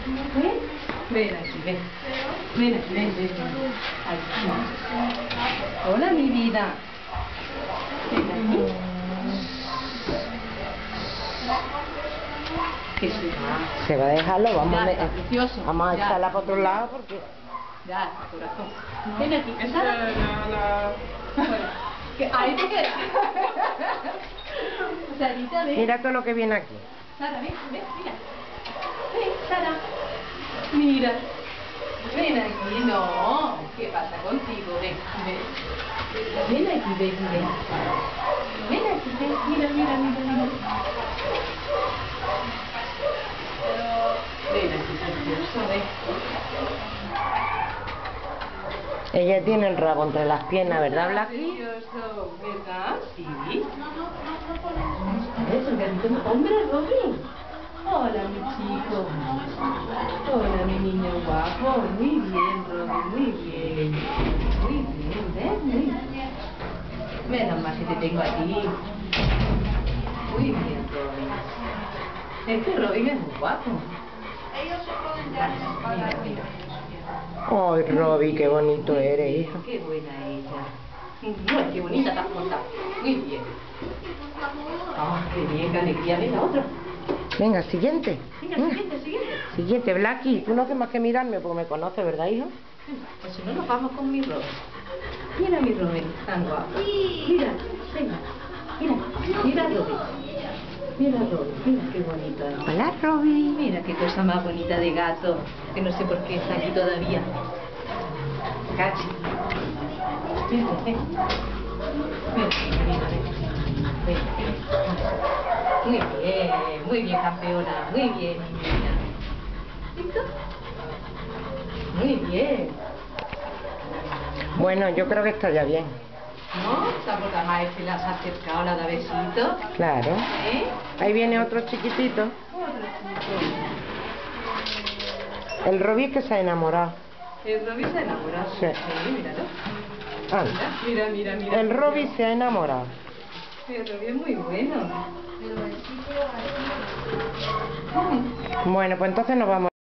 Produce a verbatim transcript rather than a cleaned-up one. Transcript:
¿Ven? Ven aquí, ven. Ven aquí, ven, ven. Aquí. Hola, mi vida. Ven aquí. Que se va. Se va a dejarlo, vamos Ya, a, está precioso. vamos a Ya. echarla para otro lado porque... Ya, corazón. Ven aquí. Esa Sara. es la... la... Bueno, que ahí te quedas. Sarita, ven. Mira todo lo que viene aquí. Sara, ven, ven, mira. Ven, Sara. Mira. Ven aquí, no. ¿Qué pasa contigo? Ven, ven. Ven aquí, ven, ven. Ven aquí, ven. Mira, mira, mira, mira. Ven aquí, precioso, ven. Ella tiene el rabo entre las piernas, ¿verdad, Blacky? Precioso, ¿verdad? Sí. Eso, un gatito más. ¡Hombre, Robin! Hola, mi chico. Hola, mi niño guapo. Muy bien, Robin, muy bien. Muy bien, ¿ves? Muy bien. Menos mal que te tengo a ti. Muy bien, Robin. Es que Robin es muy guapo. Ellos se pueden ya... Mira, mira. Ay, Robbie, qué bonito eres, hija. Qué buena ella. Muy, qué bonita te has portado. Muy bien. Ah, qué bien, qué alegría. Venga, otro. Venga, siguiente. Venga, Venga. siguiente, siguiente. Siguiente, Blacky. Tú no haces más que mirarme porque me conoces, ¿verdad, hijo? Venga, pues si no nos vamos con mi Robin. Mira mi Robin, tan guapo. Mira, venga. Mira, mira Robin. Mira Robin, mira qué bonito es. Hola, Robbie. Mira qué cosa más bonita de gato. Que no sé por qué está aquí todavía. Cachi. Mira, ven. Mira, mira, ven. Ven. Muy bien, muy bien, campeona. Muy bien, mi niña. ¿Listo? Muy bien. Bueno, yo creo que está ya bien. ¿No? Esa boca más que las has acercado, la da besito. Claro. ¿Eh? Ahí viene otro chiquitito. Otro chico. El Robbie es que se ha enamorado. El Robin se ha enamorado. Sí. míralo. Anda. Mira, mira, mira. mira. El Robbie se ha enamorado. El Robin es muy bueno. Bueno, pues entonces nos vamos.